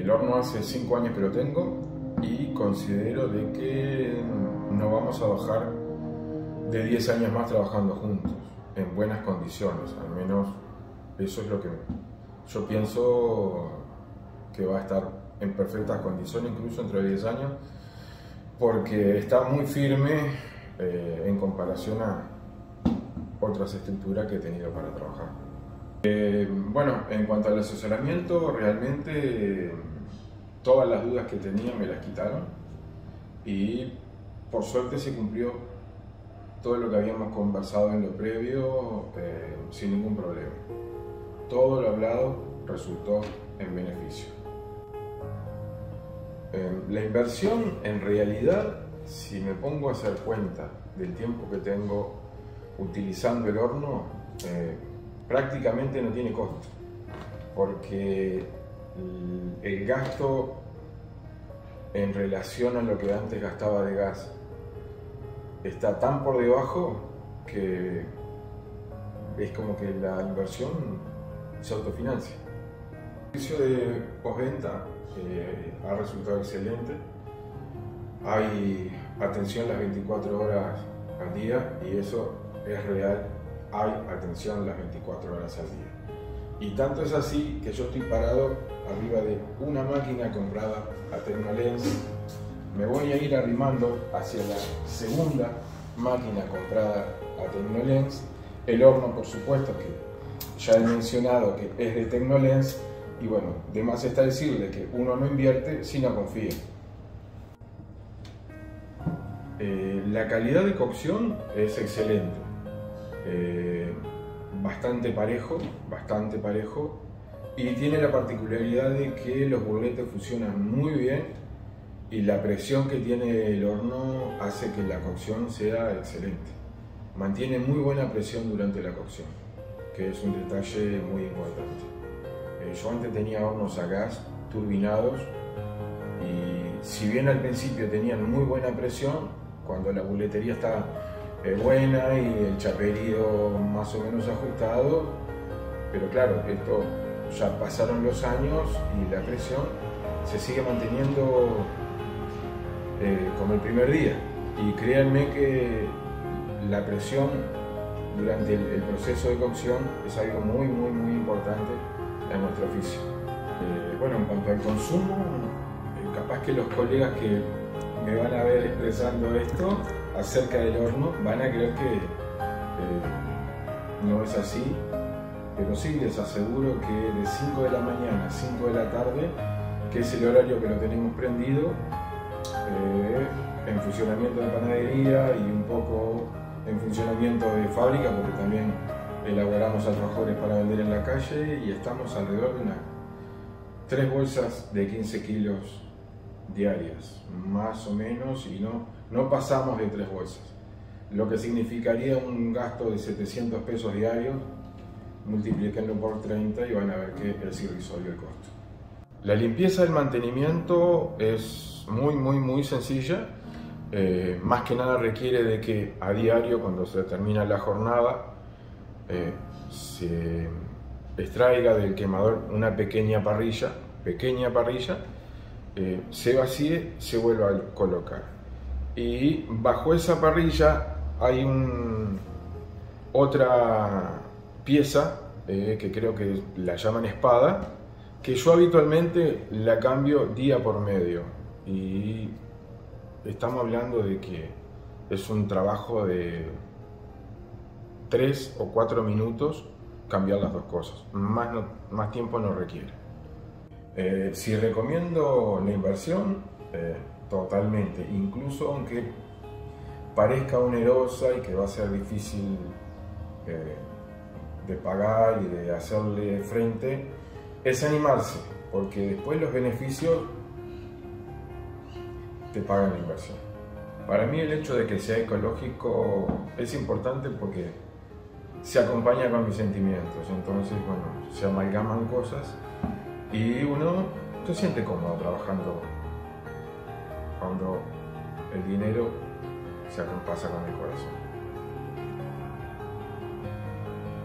El horno hace 5 años que lo tengo y considero de que no vamos a bajar de 10 años más trabajando juntos, en buenas condiciones, al menos eso es lo que yo pienso, que va a estar en perfectas condiciones, incluso entre 10 años, porque está muy firme en comparación a otras estructuras que he tenido para trabajar. Bueno, en cuanto al asesoramiento, realmente todas las dudas que tenía me las quitaron y por suerte se cumplió todo lo que habíamos conversado en lo previo sin ningún problema. Todo lo hablado resultó en beneficio. La inversión, en realidad, si me pongo a hacer cuenta del tiempo que tengo utilizando el horno, prácticamente no tiene costo, porque el gasto en relación a lo que antes gastaba de gas está tan por debajo que es como que la inversión se autofinancia. El servicio de postventa ha resultado excelente. Hay atención las 24 horas al día y eso es real. Hay atención las 24 horas al día. Y tanto es así que yo estoy parado arriba de una máquina comprada a Tecnolens. Me voy a ir arrimando hacia la segunda máquina comprada a Tecnolens. El horno, por supuesto, que ya he mencionado que es de Tecnolens. Y bueno, de más está decirle que uno no invierte si no confía. La calidad de cocción es excelente. Bastante parejo y tiene la particularidad de que los burletes funcionan muy bien y la presión que tiene el horno hace que la cocción sea excelente. Mantiene muy buena presión durante la cocción, que es un detalle muy importante. Yo antes tenía hornos a gas turbinados y si bien al principio tenían muy buena presión, cuando la burletería está buena y el chaperío más o menos ajustado, pero claro, esto ya pasaron los años y la presión se sigue manteniendo como el primer día. Y créanme que la presión durante el proceso de cocción es algo muy importante en nuestro oficio. Bueno, en cuanto al consumo, capaz que los colegas que me van a ver expresando esto acerca del horno van a creer que no es así, pero sí les aseguro que de 5 de la mañana a 5 de la tarde, que es el horario que lo tenemos prendido, en funcionamiento de panadería y un poco en funcionamiento de fábrica, porque también elaboramos alfajores para vender en la calle, y estamos alrededor de unas 3 bolsas de 15 kilos diarias, más o menos, y no pasamos de 3 bolsas, lo que significaría un gasto de 700 pesos diarios. Multiplíquenlo por 30 y van a ver que es irrisorio el costo. La limpieza del mantenimiento es muy sencilla. Más que nada requiere de que a diario, cuando se termina la jornada, se extraiga del quemador una pequeña parrilla, se vacíe, se vuelva a colocar. Y bajo esa parrilla hay otra pieza que creo que la llaman espada, que yo habitualmente la cambio día por medio, y estamos hablando de que es un trabajo de 3 o 4 minutos cambiar las dos cosas, más tiempo no requiere. Si recomiendo la inversión, totalmente, incluso aunque parezca onerosa y que va a ser difícil de pagar y de hacerle frente, es animarse, porque después los beneficios te pagan la inversión. Para mí el hecho de que sea ecológico es importante porque se acompaña con mis sentimientos, entonces bueno, se amalgaman cosas y uno se siente cómodo trabajando cuando el dinero se acompasa con el corazón.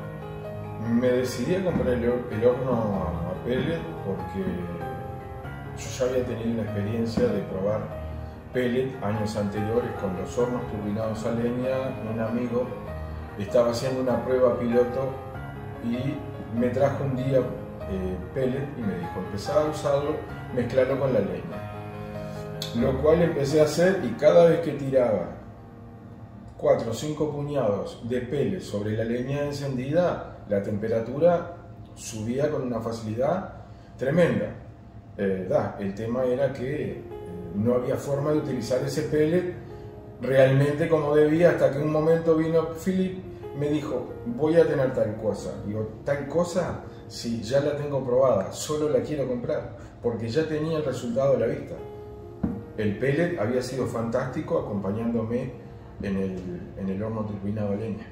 Me decidí a comprar el horno a pellet porque yo ya había tenido una experiencia de probar pellet años anteriores con los hornos turbinados a leña. Un amigo estaba haciendo una prueba piloto y me trajo un día pellet y me dijo, empezá a usarlo, mezclarlo con la leña. Lo cual empecé a hacer, y cada vez que tiraba 4 o 5 puñados de pellet sobre la leña encendida, la temperatura subía con una facilidad tremenda. El tema era que no había forma de utilizar ese pellet realmente como debía, hasta que un momento vino Philip, me dijo, voy a tener tal cosa. Digo, tal cosa, sí, ya la tengo probada, solo la quiero comprar, porque ya tenía el resultado a la vista. El pellet había sido fantástico acompañándome en el horno turbinado a leña.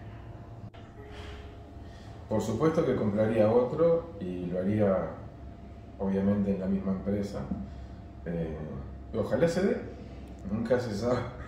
Por supuesto que compraría otro y lo haría obviamente en la misma empresa. Ojalá se dé, nunca se sabe.